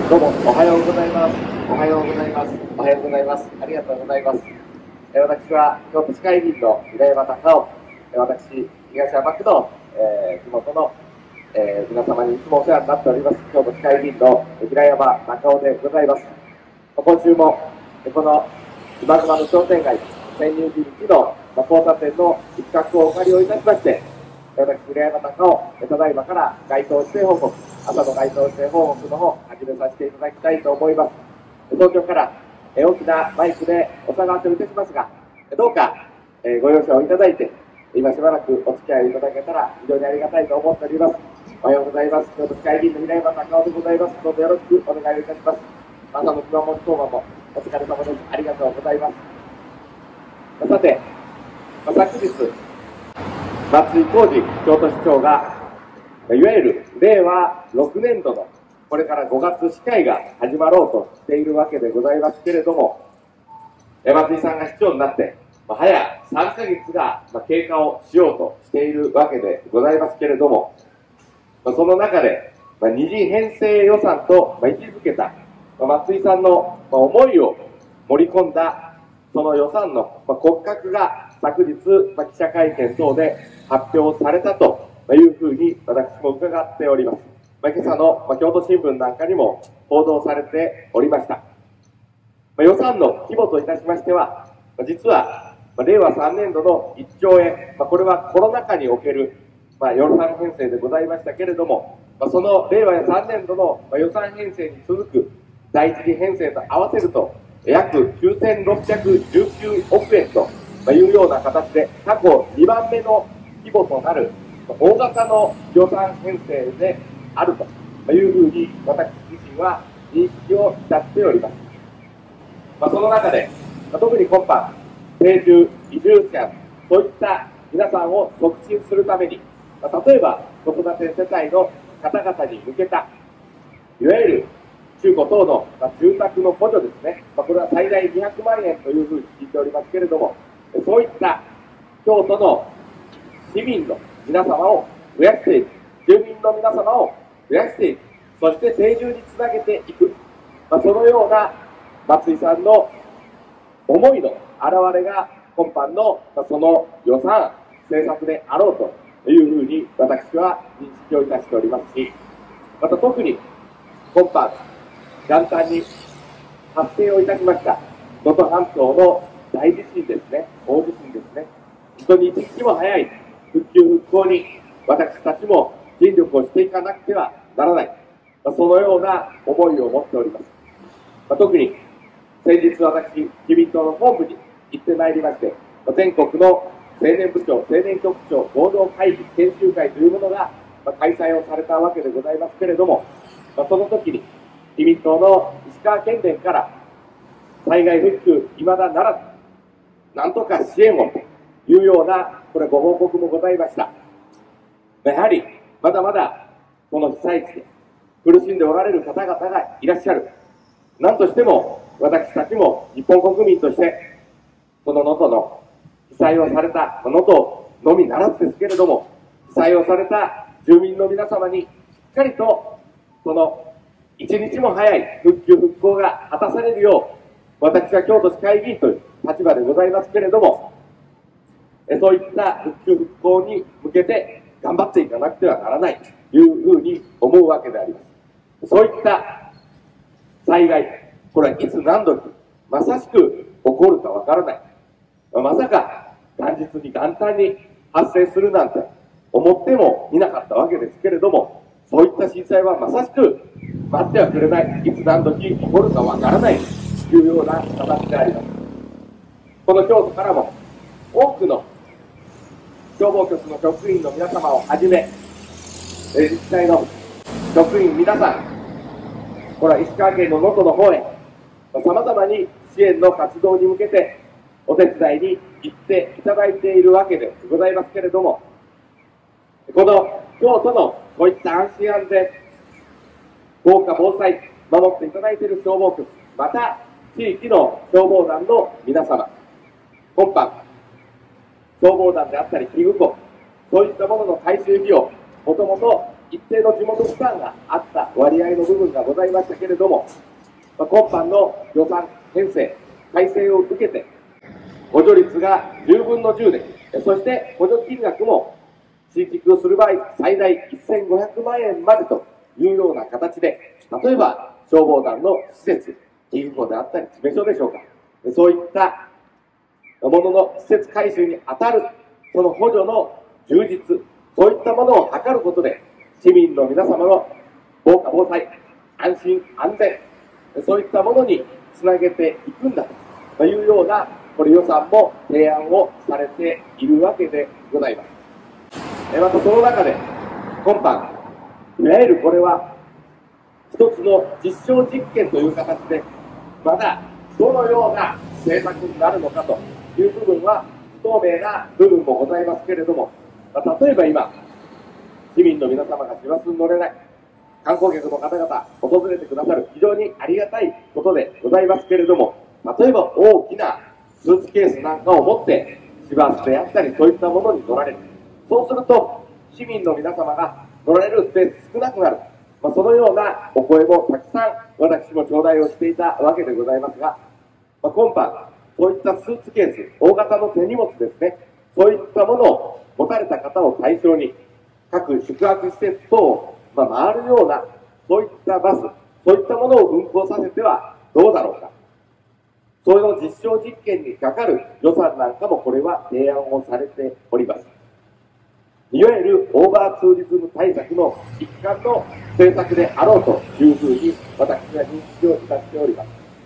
どうもおはようございます。おはようございます。おはようございます。ありがとうございます。私は京都市会議員の平山隆夫。私、東山区の、地元の、皆様にいつもお世話になっております京都市会議員の平山隆夫でございます。今週もこの今熊の商店街潜入日の交差点の一角をお借りをいたしまして、私、平山隆夫、ただいまから街頭指定報告、朝の街頭指定報告の方、始めさせていただきたいと思います。東京から大きなマイクでお騒がせをいたしますが、どうかご容赦をいただいて、今しばらくお付き合いいただけたら非常にありがたいと思っております。おはようございます。京都市会議員の平山隆夫でございます。どうぞよろしくお願いいたします。朝の熊本当番もお疲れ様です。ありがとうございます。さて、昨日、松井浩二京都市長が、いわゆる令和6年度のこれから5月司会が始まろうとしているわけでございますけれども、松井さんが市長になって、早3ヶ月が経過をしようとしているわけでございますけれども、その中で二次編成予算と位置づけた松井さんの思いを盛り込んだその予算の骨格が昨日記者会見等で発表されたというふうに私も伺っております。今朝の京都新聞なんかにも報道されておりました。予算の規模といたしましては、実は令和3年度の1兆円、これはコロナ禍における予算編成でございましたけれども、その令和3年度の予算編成に続く第一次編成と合わせると約9619億円というような形で過去2番目の規模となる大型の予算編成であるというふうに私自身は認識をいたしております。その中で特に今般定住移住者そういった皆さんを促進するために、例えば子育て世帯の方々に向けたいわゆる中古等の住宅の補助ですね、これは最大200万円というふうに聞いておりますけれども、そういった京都の市民の皆様を増やしていく、住民の皆様を増やしていく、そして定住につなげていく、そのような松井さんの思いの表れが今般のその予算政策であろうというふうに私は認識をいたしておりますし、また特に今般元旦に発生をいたしました能登半島の大地震ですね、大地震ですね、本当に一日も早い復旧復興に私たちも尽力をしていかなくてはならない、そのような思いを持っております。特に先日私、自民党の本部に行ってまいりまして、全国の青年部長、青年局長合同会議、研修会というものが開催をされたわけでございますけれども、その時に自民党の石川県連から災害復旧未だならず、なんとか支援をというようなこれご報告もございました。やはりまだまだこの被災地で苦しんでおられる方々がいらっしゃる。何としても私たちも日本国民としてその能登の被災をされた能登のみならずですけれども、被災をされた住民の皆様にしっかりとその一日も早い復旧復興が果たされるよう、私は京都市会議員という立場でございますけれども、そういった復旧復興に向けて頑張っていかなくてはならないというふうに思うわけであります。そういった災害、これはいつ何時まさしく起こるかわからない。まさか元日に元旦に発生するなんて思ってもみなかったわけですけれども、そういった震災はまさしく待ってはくれない、いつ何時起こるかわからないというような形であります。この京都からも多くの消防局の職員の皆様をはじめ、自治体の職員皆さん、これは石川県の能登の方へさまざまに支援の活動に向けてお手伝いに行っていただいているわけでございますけれども、この京都のこういった安心安全、防火防災、守っていただいている消防局、また地域の消防団の皆様、今般、消防団であったり、器具庫、そういったものの改修費用、もともと一定の地元負担があった割合の部分がございましたけれども、今般の予算編成、改正を受けて、補助率が10分の10で、そして補助金額も地域をする場合、最大1500万円までというような形で、例えば消防団の施設、銀行であったり、詰所でしょうか、そういったものの施設改修に当たる、その補助の充実、そういったものを図ることで、市民の皆様の防火防災、安心安全、そういったものにつなげていくんだというような、これ予算も提案をされているわけでございます。またその中で、今般、いわゆるこれは、一つの実証実験という形で、まだどのような政策になるのかという部分は、不透明な部分もございますけれども、例えば今、市民の皆様が師走に乗れない、観光客の方々、訪れてくださる、非常にありがたいことでございますけれども、例えば大きなスーツケースなんかを持って、市バスであったり、そういったものに乗られる。そうすると、市民の皆様が乗られるスペース少なくなる。そのようなお声もたくさん私も頂戴をしていたわけでございますが、今般、そういったスーツケース、大型の手荷物ですね、そういったものを持たれた方を対象に、各宿泊施設等を回るような、そういったバス、そういったものを運行させてはどうだろうか。それの実証実験にかかる予算なんかもこれは提案をされております。いわゆるオーバーツーリズム対策の一環の政策であろうというふうに私は認識をいたしております。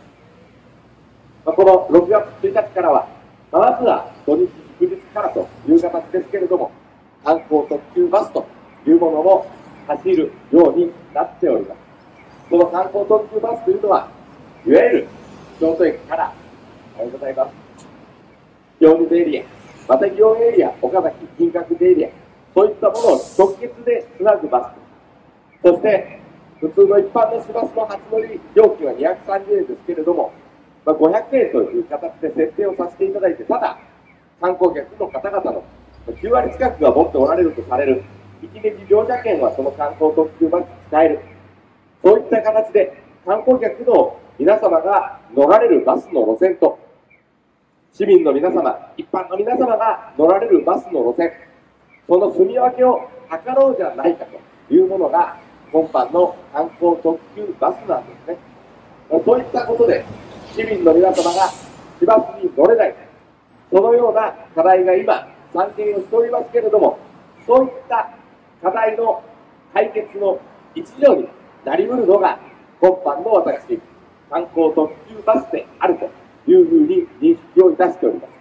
この6月1日からは、まずは土日祝日からという形ですけれども、観光特急バスというものも走るようになっております。その観光特急バスというのは、いわゆる京都駅から、おはようございます。清水エリア、また祇園エリア、岡崎、金閣寺エリア、そういったものを直結でつなぐバス。そして、普通の一般の市バスの初乗り料金は230円ですけれども、500円という形で設定をさせていただいて、ただ、観光客の方々の9割近くが持っておられるとされる、1日乗車券はその観光特急バスに使える。そういった形で、観光客の皆様が乗られるバスの路線と、市民の皆様、一般の皆様が乗られるバスの路線、その住み分けを図ろうじゃないかというものが、今般の観光特急バスなんですね。そういったことで、市民の皆様が市バスに乗れない、そのような課題が今、散見をしておりますけれども、そういった課題の解決の一助になりうるのが、今般の私、観光特急バスであるというふうに認識をいたしております。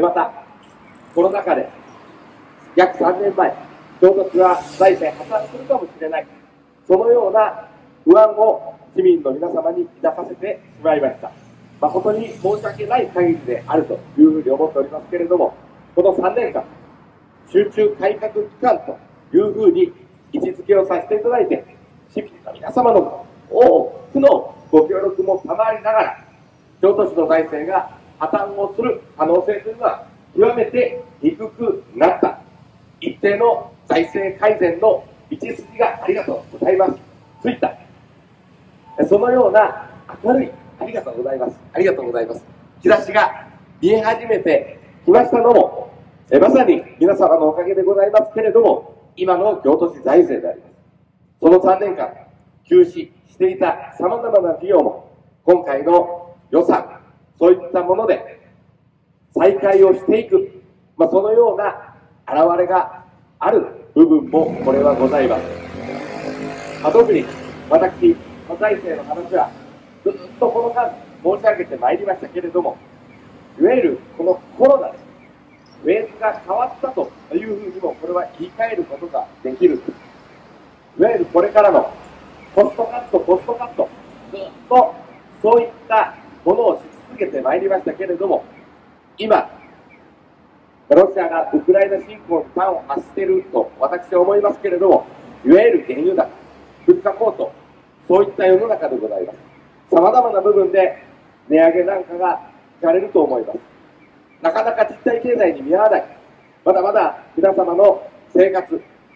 また、コロナ禍で、約3年前、京都市は財政破綻するかもしれない、そのような不安を市民の皆様に抱かせてしまいました。誠に申し訳ない限りであるというふうに思っておりますけれども、この3年間、集中改革期間というふうに位置づけをさせていただいて、市民の皆様の多くのご協力も賜りながら、京都市の財政が破綻をする可能性というのは極めて低くなった。一定の財政改善の道筋がありがとうございます。ついた。そのような明るい、ありがとうございます。ありがとうございます。兆しが見え始めてきましたのも、まさに皆様のおかげでございますけれども、今の京都市財政であります。その3年間、休止していた様々な事業も、今回の予算、そういったもので再開をしていく、そのような現れがある部分もこれはございます。特に私、財政の話はずっとこの間申し上げてまいりましたけれども、いわゆるこのコロナでフェーズが変わったというふうにもこれは言い換えることができるんです。いわゆるこれからのコストカット、コストカット、ずっとそういったものをし続けてまいりましたけれども、今、ロシアがウクライナ侵攻に端を発していると私は思いますけれども、いわゆる原油高、物価高騰、そういった世の中でございます。様々な部分で値上げなんかが聞かれると思います。なかなか実体経済に見合わない、まだまだ皆様の生活、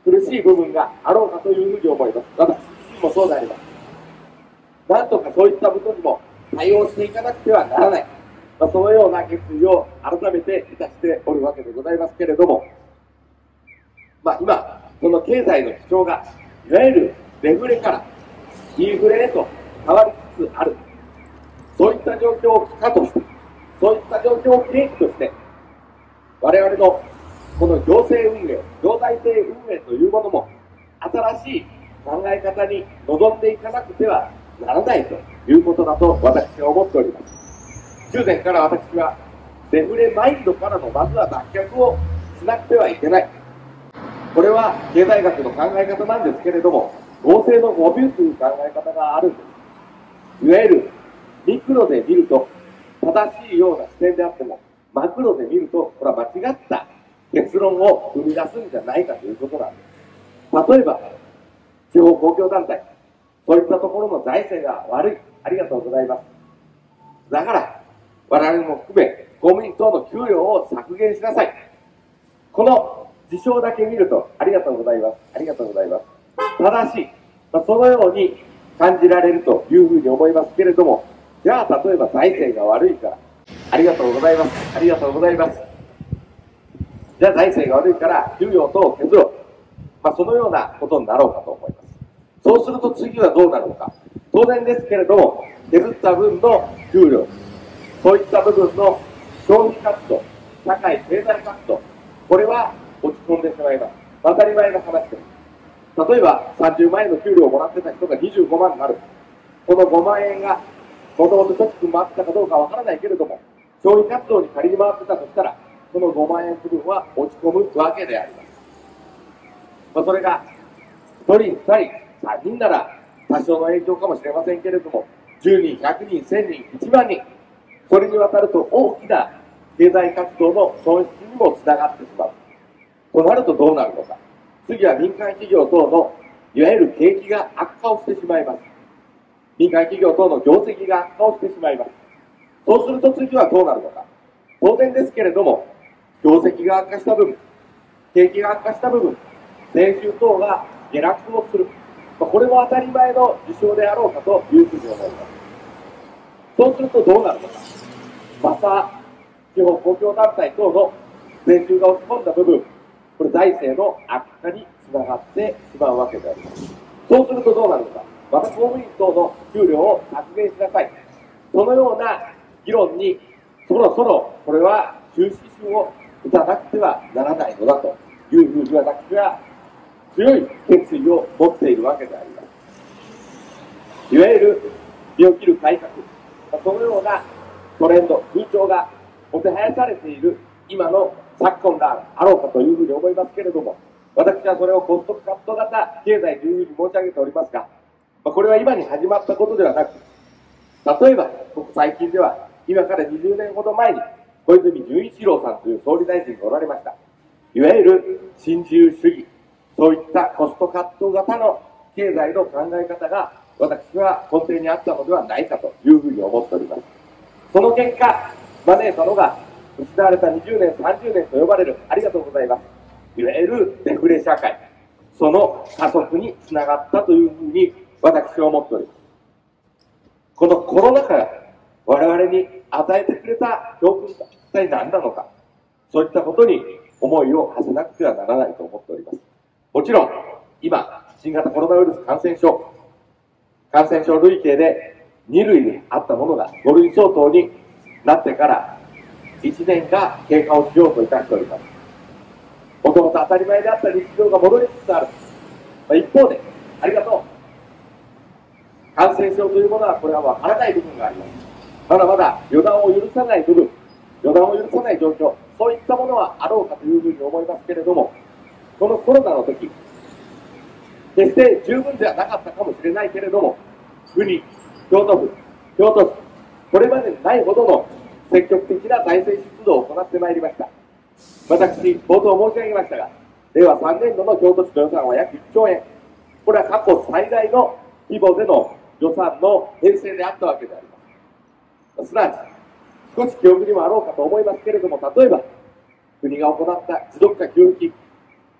苦しい部分があろうかというふうに思います。私自身もそうであります。なんとかそういったことにも対応していかなくてはならない。そのような決意を改めていたしておるわけでございますけれども、今、この経済の基調が、いわゆるデフレからインフレへと変わりつつある。そういった状況を機化として、そういった状況を契機として、我々のこの行政運営、行財政運営というものも、新しい考え方に臨んでいかなくてはならないということだと私は思っております。中前から私は、デフレマインドからのまずは脱却をしなくてはいけない。これは経済学の考え方なんですけれども、合成の誤謬という考え方があるんです。いわゆるミクロで見ると正しいような視点であっても、マクロで見るとこれは間違った結論を生み出すんじゃないかということなんです。例えば、地方公共団体、そういったところの財政が悪い。ありがとうございます。だから、我々も含め、公務員等の給料を削減しなさい。この事象だけ見ると、ありがとうございます。ありがとうございます。正しい。そのように感じられるというふうに思いますけれども、じゃあ、例えば財政が悪いから、ありがとうございます。ありがとうございます。じゃあ、財政が悪いから、給与等を削ろう。そのようなことになろうかと思います。そうすると次はどうなるのか。当然ですけれども、削った分の給料、そういった部分の消費活動、社会経済活動、これは落ち込んでしまいます。当たり前の話です。例えば、30万円の給料をもらってた人が25万になる。この5万円が、もともと貯蓄回ってたかどうかわからないけれども、消費活動に仮に回ってたとしたら、この5万円分は落ち込むわけであります。それが、1人、2人、3人なら多少の影響かもしれませんけれども、10人、100人、1000人、1万人、それにわたると大きな経済活動の損失にもつながってしまう。となるとどうなるのか。次は民間企業等のいわゆる景気が悪化をしてしまいます。民間企業等の業績が悪化をしてしまいます。そうすると次はどうなるのか。当然ですけれども、業績が悪化した部分、景気が悪化した部分、税収等が下落をする。これも当たり前の事象であろうかというふうに思います。そうするとどうなるのか。また、地方公共団体等の税収が落ち込んだ部分、これ財政の悪化につながってしまうわけであります。そうするとどうなるのか。また公務員等の給料を削減しなさい。そのような議論にそろそろこれは終止符を打たなくてはならないのだというふうに私は強い決意を持っているわけであります。いわゆる身を切る改革、そのようなトレンド、風潮がもてはやされている今の昨今があろうかというふうに思いますけれども、私はそれをコストカット型経済というふうに申し上げておりますが、これは今に始まったことではなく、例えば、ここ最近では、今から20年ほど前に、小泉純一郎さんという総理大臣がおられました。いわゆる新自由主義、そういったコストカット型の経済の考え方が、私は根底にあったのではないかというふうに思っております。その結果、招いたのが、失われた20年、30年と呼ばれる、ありがとうございます。いわゆるデフレ社会、その加速につながったというふうに私は思っております。このコロナ禍が我々に与えてくれた教訓が一体何なのか、そういったことに思いを馳せなくてはならないと思っております。もちろん、今、新型コロナウイルス感染症累計で2類にあったものが5類相当になってから1年が経過をしようといたしております。もともと当たり前であった日常が戻りつつある。一方で、ありがとう。感染症というものはこれは分からない部分があります。まだまだ予断を許さない部分、予断を許さない状況、そういったものはあろうかというふうに思いますけれども、このコロナの時、決して十分ではなかったかもしれないけれども、国、京都府、京都市、これまでにないほどの積極的な財政出動を行ってまいりました。私、冒頭申し上げましたが、令和3年度の京都市の予算は約1兆円。これは過去最大の規模での予算の編成であったわけであります。すなわち、少し記憶にもあろうかと思いますけれども、例えば、国が行った持続化給付金、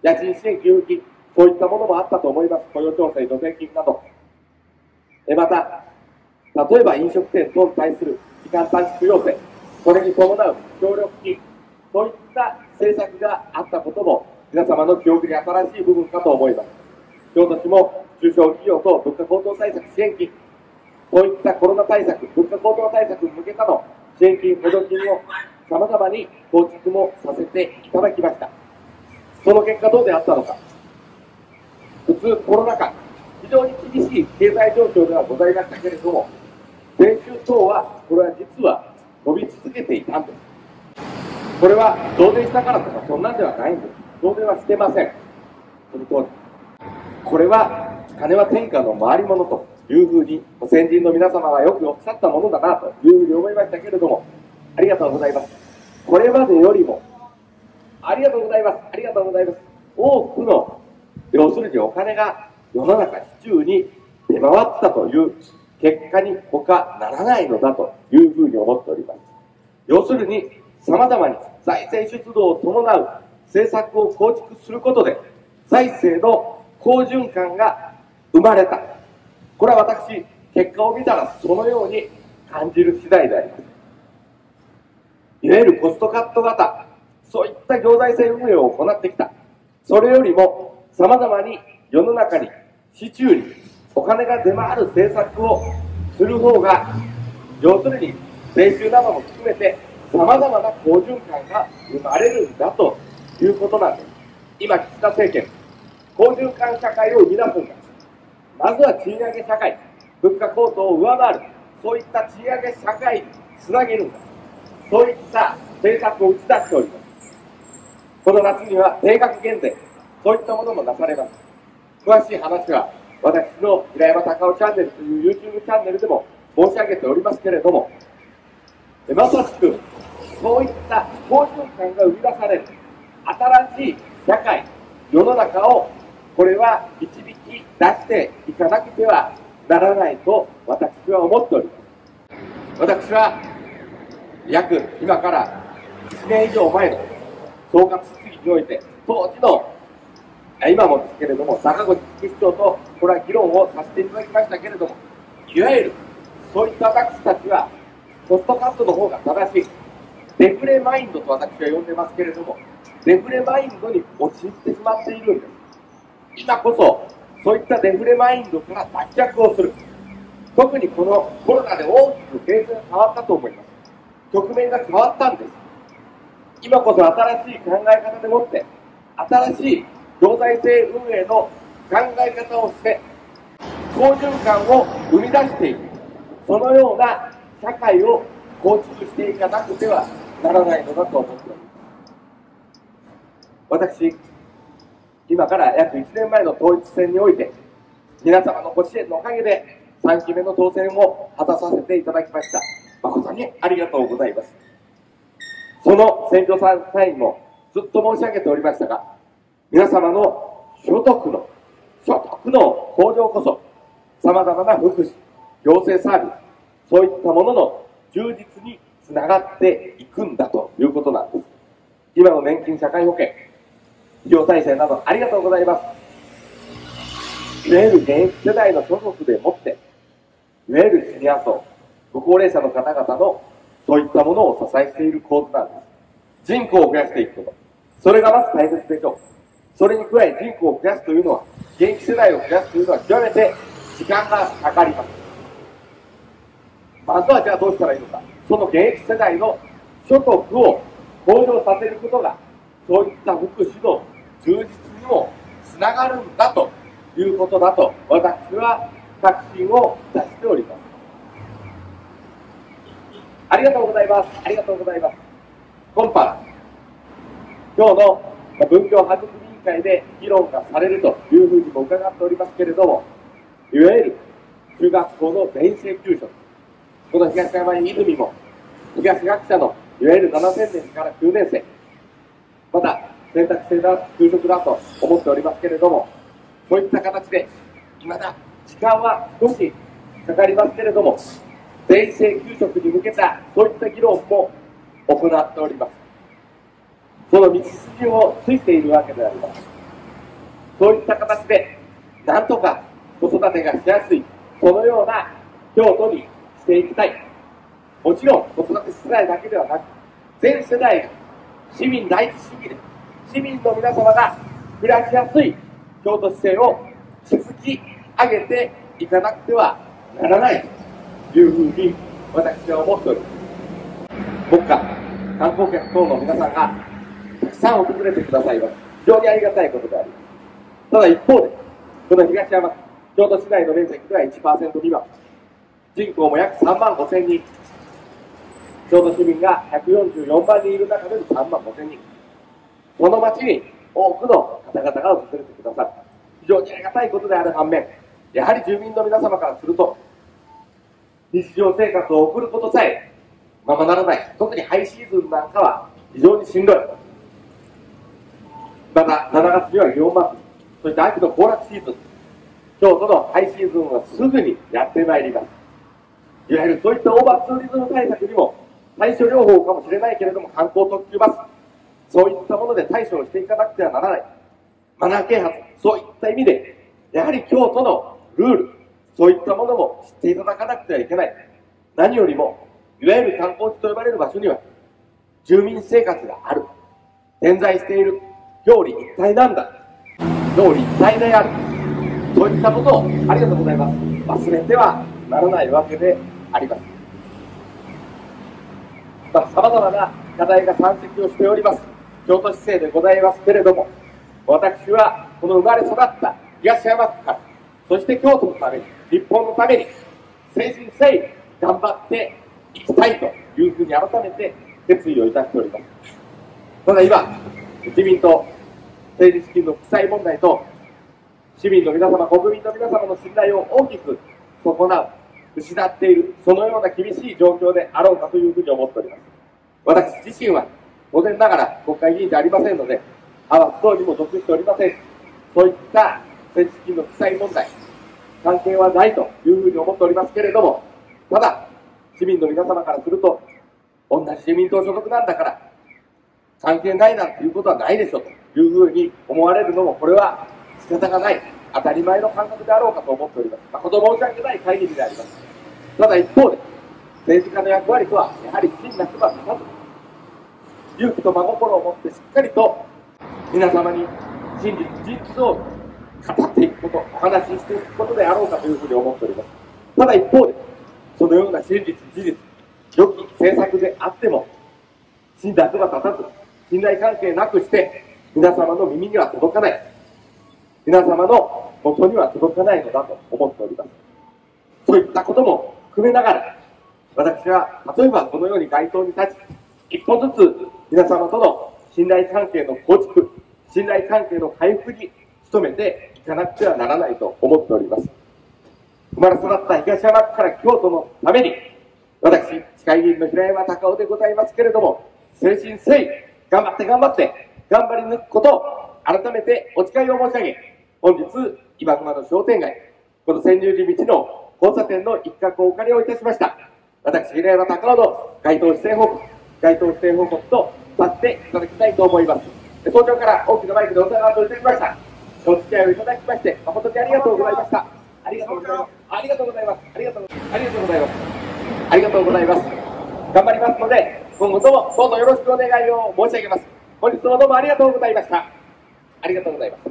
家賃支援給付金、そういったものもあったと思います。雇用調整助成金など。また、例えば飲食店等に対する時間短縮要請、それに伴う協力金、そういった政策があったことも、皆様の記憶に新しい部分かと思います。京都市も中小企業と物価高騰対策支援金、そういったコロナ対策、物価高騰対策に向けたの支援金、補助金を様々に構築もさせていただきました。その結果どうであったのか。普通コロナ禍、非常に厳しい経済状況ではございましたけれども、税収等は、これは実は伸び続けていたんです。これは増税したからとかそんなんではないんです。増税はしてません。その通り。これは金は天下の回り物というふうに先人の皆様はよくおっしゃったものだなというふうに思いましたけれども、ありがとうございます。これまでよりも、ありがとうございます。ありがとうございます。多くの、要するにお金が世の中市中に出回ったという結果に他ならないのだというふうに思っております。要するに、様々に財政出動を伴う政策を構築することで、財政の好循環が生まれた。これは私、結果を見たらそのように感じる次第であります。いわゆるコストカット型、そういった行財政運営を行ってきた。それよりも様々に世の中に、市中にお金が出回る政策をする方が、要するに税収なども含めて様々な好循環が生まれるんだということなんです。今、岸田政権、好循環社会を生み出すんだ。まずは賃上げ社会、物価高騰を上回る、そういった賃上げ社会につなげるんだ。そういった政策を打ち出しております。この夏には定額減税、そういったものもなされます。詳しい話は、私の平山隆夫チャンネルという YouTube チャンネルでも申し上げておりますけれども、まさしく、そういった好循環が生み出される、新しい社会、世の中を、これは導き出していかなくてはならないと私は思っております。私は、今から1年以上前の総括質疑において、当時の、今もですけれども、坂口副市長とこれは議論をさせていただきましたけれども、いわゆるそういった私たちは、コストカットの方が正しい。デフレマインドと私は呼んでますけれども、デフレマインドに陥ってしまっているんです。今こそ、そういったデフレマインドから脱却をする。特にこのコロナで大きく経済が変わったと思います。局面が変わったんです。今こそ新しい考え方でもって、新しい行財政運営の考え方をして、好循環を生み出していく。そのような社会を構築していかなくてはならないのだと思っております。私、今から約1年前の統一選において、皆様のご支援のおかげで3期目の当選を果たさせていただきました。誠にありがとうございます。その選挙際にもずっと申し上げておりましたが、皆様の所得の向上こそ、様々な福祉、行政サービス、そういったものの充実につながっていくんだということなんです。今の年金社会保険、医療体制などありがとうございます。いわゆる現役世代の所得でもって、いわゆるシニア層、ご高齢者の方々のそういったものを支えている構図なんです。人口を増やしていくこと。それがまず大切でしょう。それに加え人口を増やすというのは、現役世代を増やすというのは極めて時間がかかります。まずはじゃあどうしたらいいのか。その現役世代の所得を向上させることが、そういった福祉の充実にもつながるんだということだと、私は確信を出しております。ありがとうございます。ありがとうございます。今般、今日の文教育委員会で議論がされるというふうにも伺っておりますけれども、いわゆる中学校の全員制給食、この東山泉も、東学者のいわゆる7000年から9年生、また選択制な給食だと思っておりますけれども、そういった形で、まだ時間は少しかかりますけれども、全員制給食に向けたそういった議論も行っております。その道筋をついているわけであります。 そういった形で、なんとか子育てがしやすい、そのような京都にしていきたい。もちろん子育て世代だけではなく、全世代が市民第一主義で、市民の皆様が暮らしやすい京都市政を築き上げていかなくてはならないというふうに私は思っております。国家、観光客等の皆さんがたくさん訪れてくださいます。非常にありがたいことであります。ただ一方で、この東山区、京都市内の面積では 1% 未満、人口も約3万5千人、京都市民が144万人いる中での3万5千人、その町に多くの方々が訪れてくださる。非常にありがたいことである反面、やはり住民の皆様からすると、日常生活を送ることさえままならない。特にハイシーズンなんかは非常にしんどい。また7月には祇園祭、そして秋の行楽シーズン、京都のハイシーズンはすぐにやってまいります。いわゆるそういったオーバーツーリズム対策にも対処療法かもしれないけれども、観光特急バス、そういったもので対処をしていかなくてはならない。マナー啓発、そういった意味で、やはり京都のルール、そういったものも知っていただかなくてはいけない。何よりも、いわゆる観光地と呼ばれる場所には、住民生活がある。点在している。表裏一体なんだ。表裏一体である。そういったことを、ありがとうございます。忘れてはならないわけであります。様々な課題が山積をしております。京都市政でございますけれども、私はこの生まれ育った東山区から、そして京都のために、日本のために、誠心誠意頑張っていきたいというふうに改めて決意をいたしております。ただ今、自民党政治資金の負債問題と、市民の皆様、国民の皆様の信頼を大きく損なう、失っている、そのような厳しい状況であろうかというふうに思っております。私自身は、当然ながら国会議員でありませんので、派閥等にも属しておりませんし、そういった政治資金の負債問題、関係はないというふうに思っておりますけれども、ただ、市民の皆様からすると、同じ自民党所属なんだから、関係ないなんていうことはないでしょというふうに思われるのも、これは仕方がない、当たり前の感覚であろうかと思っております。誠申し訳ない会議であります。ただ一方で、政治家の役割とは、やはり真なくば立たず、勇気と真心を持ってしっかりと皆様に真実、事実を語っていくこと、お話ししていくことであろうかというふうに思っております。ただ一方で、そのような真実、事実、良き政策であっても、真なくば立たず、信頼関係なくして、皆様の耳には届かない。皆様の元には届かないのだと思っております。そういったことも含めながら、私は例えばこのように街頭に立ち、一歩ずつ皆様との信頼関係の構築、信頼関係の回復に努めていかなくてはならないと思っております。生まれ育った東山区から京都のために、私、市会議員の平山隆夫でございますけれども、誠心誠意、頑張って頑張り抜くことを改めてお誓いを申し上げ、本日、今熊の商店街、この千住寺道の交差点の一角をお借りをいたしました。私、平山隆夫の該当施政報告とさせていただきたいと思います。早朝から大きなマイクでお世話をいたしました。お付き合いをいただきまして、誠にありがとうございました。ありがとうございます。ありがとうございます。ありがとうございます。ありがとうございます。頑張りますので、今後ともどうぞよろしくお願いを申し上げます。本日もどうもありがとうございました。ありがとうございます。